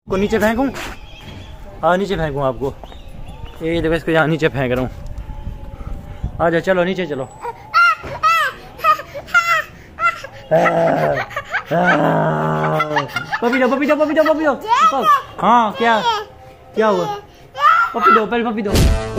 को नीचे फेंकूं? हाँ नीचे फेंकूं आपको। ये देखो इसको यहाँ नीचे फेंक रहा हूँ। आ जाओ, चलो नीचे चलो। पपी दो पपी दो पपी दो पपी दो। हाँ क्या क्या हुआ? पपी दो, पहले पपी दो।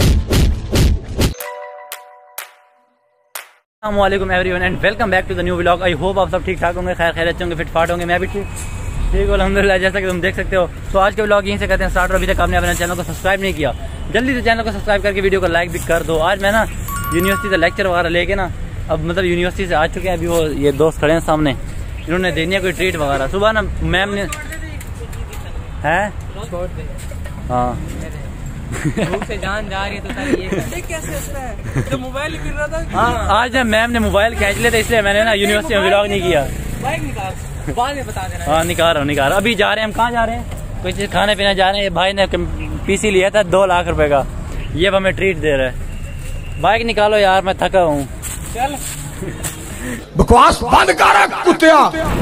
अस्सलामुअलैकुम everyone and welcome back to the new vlog. I hope आप सब ठीक ठाक होंगे, खैर खैरियत होंगे, फिट फाट होंगे। मैं भी ठीक अल्हम्दुलिल्लाह, जैसा कि तुम देख सकते हो। तो आज के व्लॉग यहीं से करते हैं स्टार्ट। अभी तक आपने अपने चैनल को सब्सक्राइब नहीं किया, जल्दी से चैनल को सब्सक्राइब करके वीडियो को लाइक भी कर दो। आज मैं ना यूनिवर्सिटी से लेक्चर वगैरह लेके ना, अब मतलब यूनिवर्सिटी से आ चुके हैं। अभी वो ये दोस्त खड़े हैं सामने, इन्होंने देनी है कोई ट्रीट वगैरह। सुबह ना मैम ने है हाँ से जान जा रही है तो ये कैसे होता है? तो मोबाइल गिर रहा था। हाँ आज ना मैम ने मोबाइल खींच लिया था, इसलिए मैंने ना यूनिवर्सिटी में व्लॉग नहीं किया। बाइक निकाल, बाद में बता देना। हाँ निकाल रहा हूँ। अभी जा रहे हैं, हम कहाँ जा रहे हैं? कोई चीज़ खाने पीने जा रहे हैं। भाई ने पीसी लिया था 2 लाख रुपए का, ये अब हमें ट्रीट दे रहा है। बाइक निकालो यार, मैं थका हूँ। चल बकवास बंद कर कुत्तिया।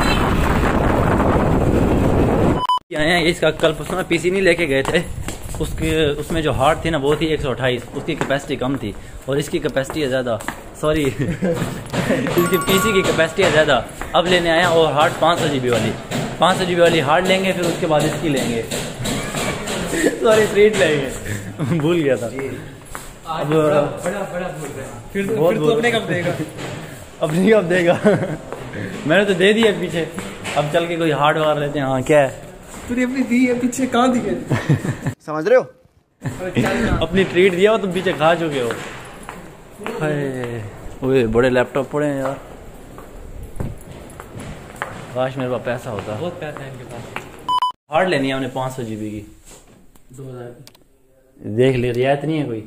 इसका कल परसों पीसी नहीं लेके गए थे, उसमें जो हार्ड थी ना वो थी 128, उसकी कैपेसिटी कम थी और इसकी कैपेसिटी है ज़्यादा। सॉरी इसकी पीसी की कैपेसिटी है ज़्यादा। अब लेने आया और हार्ड 500 GB वाली हार्ड लेंगे, फिर उसके बाद इसकी लेंगे। सॉरी ट्रीट लेंगे, भूल गया था। अब बड़ा फिर तो अपने कब देगा? अपनी कब देगा? मैंने तो दे दिया पीछे, अब चल के कोई हार्ड वगैरह लेते हैं। हाँ क्या है? तूने अपनी दी है, पीछे कहाँ दी है? समझ रहे हो? अपनी ट्रीट दिया हो, तुम पीछे खा चुके हो। ओए बड़े लैपटॉप पड़े हैं यार, काश मेरे पास पैसा होता। बहुत पैसा है इनके पास। हार्ड लेनी है हमने 500 GB की, 2000 देख ले। रियायत नहीं है कोई?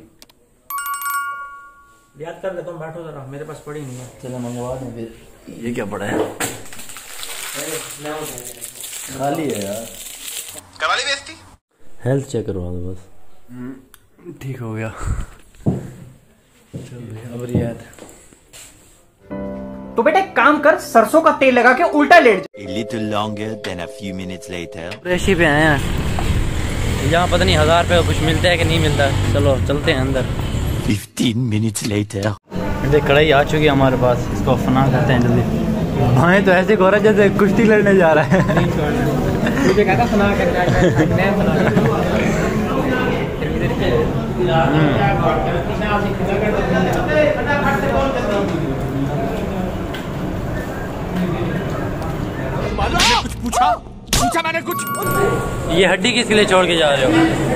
याद कर लेता हूँ, बैठो जरा, मेरे पास पड़ी नहीं है। चलो मंगवा दें फिर। ये क्या पड़ा है? खाली है यार, करा ली बेइज्जती। हेल्थ चेक करवा दो बस, ठीक हो गया। चल अब रियायत। तो बेटा एक काम कर, सरसों का तेल लगा के उल्टा लेट जा। A little longer than a few minutes later. रेशी पे आए हैं, यहाँ पता नहीं 1000 रुपये कुछ मिलता है कि नहीं मिलता। चलो चलते हैं अंदर। 15 minutes later. देख कढ़ाई आ चुकी है हमारे पास, इसको फना करते हैं जल्दी। भाई तो ऐसे हो रहा है जैसे कुश्ती लड़ने जा रहा है। मुझे कहता फना करना है, मैं फना कुछ पूछा मैंने कुछ। ये हड्डी किसके लिए छोड़ के जा रहे हो?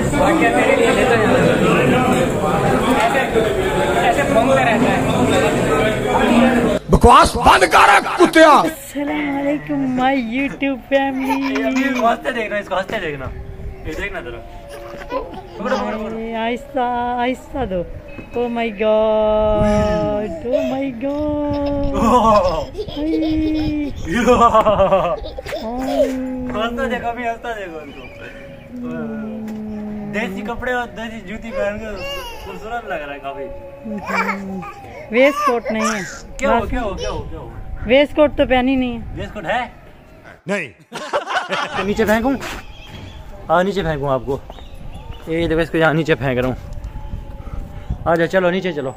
ऐसे घूमते रहता है। बकवास बंद कर कुत्तिया। अस्सलामुअलैकुम माय यूट्यूब फैमिली। हंसते देखना, इसको हंसते देखना, ये देखना जरा। आहिस्ता आहिस्ता दो। Oh my god, oh my god. हंसता देखो, अभी हंसता देखो उनको। देसी कपड़े और देसी जूती पहन के खूबसूरत लग रहा है काफी। वेस्ट कोट नहीं है। क्या हो? वेस्ट कोट तो पहनी नहीं है। वेस्ट कोट है नहीं। तो नीचे फेंकूं? हाँ नीचे फेंकूं आपको। ये देखो इसको यहाँ नीचे फेंक रहा हूँ। आ जाओ, चलो नीचे चलो।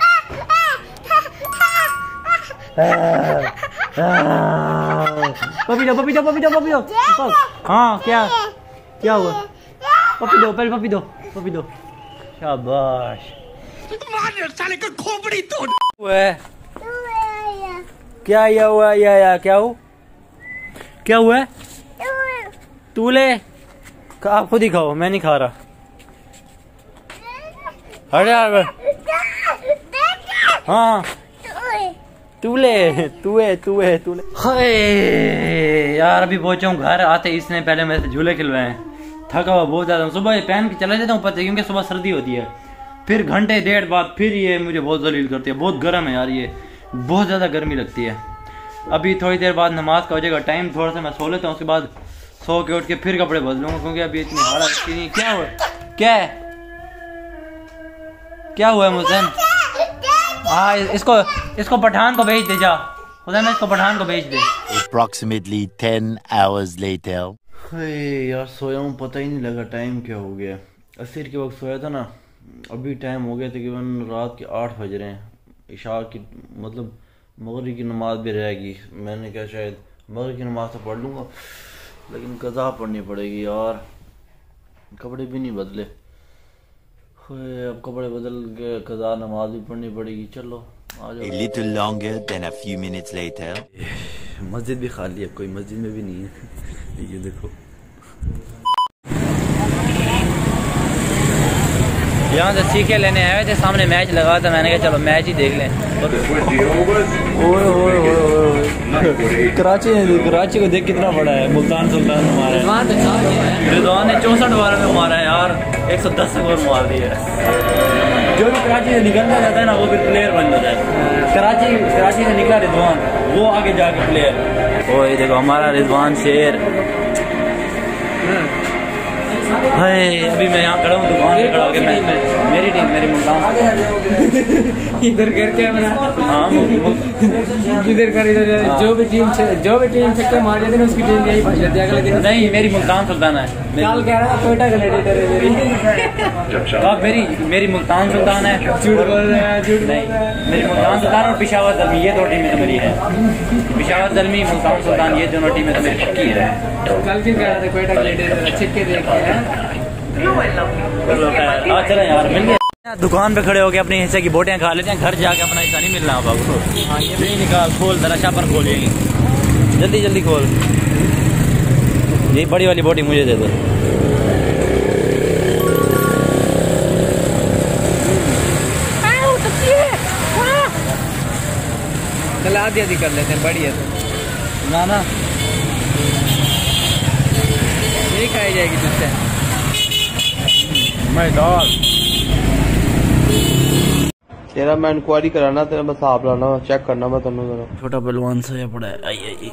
पपी दो पपी दो पपी दो पपी दो। हाँ क्या क्या हुआ? पपी दो, पहले पपी दो पपी दो। शाबाश। साले का खोपड़ी तोड़। क्या हुआ? या क्या हो? क्या हुआ है? तूले आप खुद ही खाओ, मैं नहीं खा रहा। अरे यार हाँ तूले। हाय यार, अभी पहुंचा हूँ घर। आते इसने पहले मेरे से झूले खिलवाए हैं। थका हुआ बहुत ज्यादा। सुबह पहन के चला जाता हूँ ऊपर से, क्योंकि सुबह सर्दी होती है। फिर घंटे डेढ़ बाद फिर ये मुझे बहुत जलील करती है। बहुत गर्म है यार, ये बहुत ज्यादा गर्मी लगती है। अभी थोड़ी देर बाद नमाज का हो जाएगा टाइम, थोड़ा सा मैं सो लेता हूँ, उसके बाद सो के उठ के फिर कपड़े बदलूंगा, क्योंकि अभी इतनी हालत नहीं। क्या हुआ? क्या हुआ है मुझसे? हाँ इसको पठान को भेज दे जा। खुदा मैं इसको पठान को भेज दे। Approximately 10 hours later. यार सोया हूँ, पता ही नहीं लगा टाइम क्या हो गया। असर के वक्त सोया था ना, अभी टाइम हो गया तकरीबन रात के 8 बज रहे हैं। इशा की मतलब मगरिब की नमाज भी रहेगी। मैंने कहा शायद मगरिब की नमाज तो पढ़ लूँगा, लेकिन कज़ा पढ़नी पड़ेगी यार। कपड़े भी नहीं बदले, अब कपड़े बदल के कज़ा नमाज भी पढ़नी पड़ेगी। चलो आ जाओ। A little longer than a few minutes later. मस्जिद भी खाली है, कोई मस्जिद में भी नहीं है। ये देखो यहाँ से सीखे लेने आए थे, सामने मैच लगा था, मैंने कहा चलो मैच ही देख लें। कराची को देख कितना बड़ा है। मुल्तान सुल्तान मारा है, रिजवान ने 64 ओवर में मारा है यार, 110 ओवर मार दिया है। जो भी कराची से निकलना चाहता है ना वो भी प्लेयर बन जाता है। कराची से निकला रिजवान, वो आगे जाके प्लेयर। ओ ये देखो हमारा रिजवान शेर। हाय अभी मैं यहाँ खड़ा हूँ दुकान पे खड़ा होकर, मैं मेरी टीम मेरी मुल्तान इधर करके हाँ इधर कर इधर जो भी टीम छक्के मार जाते हैं उसकी टीम यही फंस जाती है अगले दिन। नहीं मेरी मुल्तान सुल्तान है। कल कह रहा था कोयटा ग्लैडिएटर है मेरी। अब मेरी मुल्तान सुल्तान है। झूठ बोल रहे हैं, झूठ नहीं मेरी मुल्तान सुल्तान और पेशावर दलमी, ये दो टीमें तो मेरी है। पेशावर दलमी मुल्तान सुल्तान ये दोनों टीमें तो मेरी पक्की है। कल क्यों कह रहा था कोयटा ग्लैडिएटर छक्के देखे हैं। चलो यार मिल गया। दुकान पे खड़े होके अपने हिस्से की बोटियां खा लेते हैं, घर जाके अपना हिस्सा नहीं मिलना अब आपको। हाँ ये नहीं निकाल, खोल जरा शापर खोल, यही जल्दी जल्दी खोल। ये बड़ी वाली बोटी मुझे दे दो। चल आधी आधी कर लेते हैं, बड़ी है तो ना ना यही खाई जाएगी तुझसे। मैं डॉग तेरा मैं इंक्वायरी कराना, तेरा मैं हिसाब लाना, चेक करना मैं तेनों जरा। छोटा पहलवान सोया पड़ा है। आई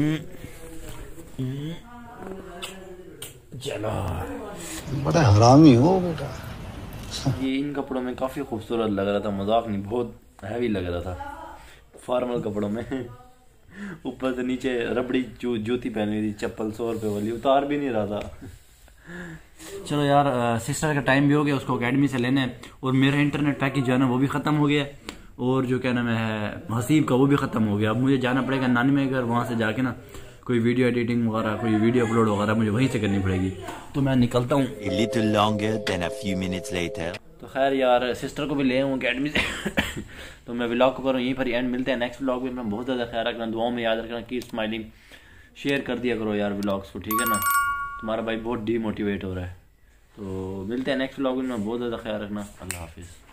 चलो बड़ा हरामी हो बेटा। ये इन कपड़ों में काफी खूबसूरत लग रहा था, मजाक नहीं, बहुत हैवी लग रहा था फॉर्मल कपड़ों में। ऊपर से नीचे रबड़ी जूती पहनी थी, चप्पल 100 रुपये वाली, उतार भी नहीं रहा था। चलो यार सिस्टर का टाइम भी हो गया, उसको अकेडमी से लेने। और मेरा इंटरनेट पैकेज जो है ना वो भी ख़त्म हो गया, और जो क्या नाम है हसीब का वो भी ख़त्म हो गया। अब मुझे जाना पड़ेगा नानी में घर, वहाँ से जाके ना कोई वीडियो एडिटिंग वगैरह, कोई वीडियो अपलोड वगैरह मुझे वहीं से करनी पड़ेगी। तो मैं निकलता हूँ। A little longer than a few minutes later. तो खैर यार सिस्टर को भी ले आऊँ अकेडमी से। तो मैं व्लॉग को करूँ यहीं पर एंड, मिलते हैं नेक्स्ट व्लॉग में। मैं बहुत ज़्यादा ख्याल रखना, दुआओं में याद रखना, कीप स्माइलिंग, शेयर कर दिया करो यार व्लॉग्स को, ठीक है ना। तुम्हारा भाई बहुत डीमोटिवेट हो रहा है। तो मिलते हैं नेक्स्ट व्लॉग में, बहुत ज़्यादा ख्याल रखना। अल्लाह हाफिज़।